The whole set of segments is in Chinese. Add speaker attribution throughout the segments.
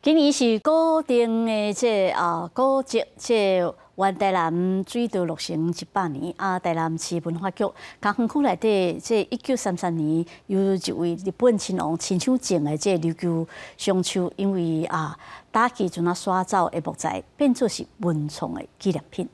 Speaker 1: 今年是固定的古迹原台南水道落成100年台南市文化局江园区内底1933年有一位日本亲王亲手种的琉球松树，因为打击阵刷走的木材，变作是文创的纪念品。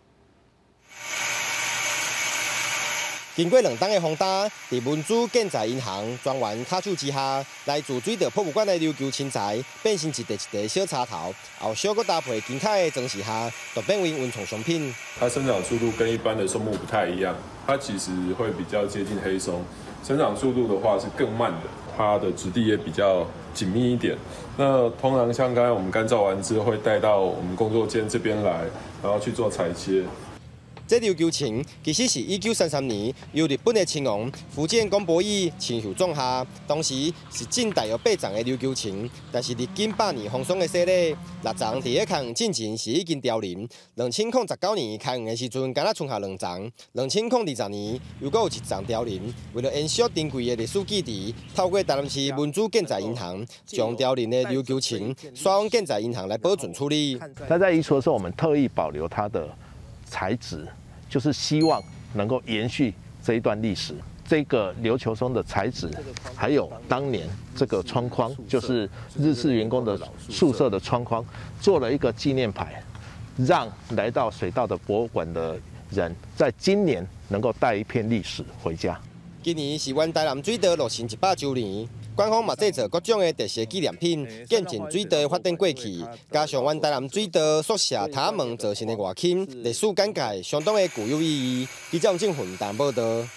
Speaker 2: 经过2冬的风打，在文珠建材银行专员卡手之下，来自水道博物馆的琉球青材变成一块小插头，后小搁搭配金凯的装饰下，就变为文创商品。
Speaker 3: 它生长速度跟一般的松木不太一样，它其实会比较接近黑松，生长速度的话是更慢的，它的质地也比较紧密一点。那通常像刚才我们干燥完之后，会带到我们工作间这边来，然后去做裁切。
Speaker 2: 这琉球青其实是1933年由日本的亲王福建公伯义亲手种下，当时是种大约8丛的琉球青，但是历经100年风霜的洗礼，6丛伫开园进前是已经凋零。2019年开园的时阵，敢若剩下2丛。2020年又搁有1丛凋零。为了延续珍贵的历史记忆，透过台南市文珠建材银行，将凋零的琉球青刷往建材银行来保存处理。
Speaker 4: 那在移除的时候，我们特意保留它的 材质就是希望能够延续这一段历史。这个琉球松的材质，还有当年这个窗框，就是日式员工的宿舍的窗框，做了一个纪念牌，让来到水稻的博物馆的人，在今年能够带一片历史回家。
Speaker 2: 今年是原台南水道落成100周年。 官方嘛制作各种的特色纪念品，见证水道的发展过去，加上原台南水道宿舍塔门造成的外勤，历史感慨相当的具有意义。记者郑俊宏报道。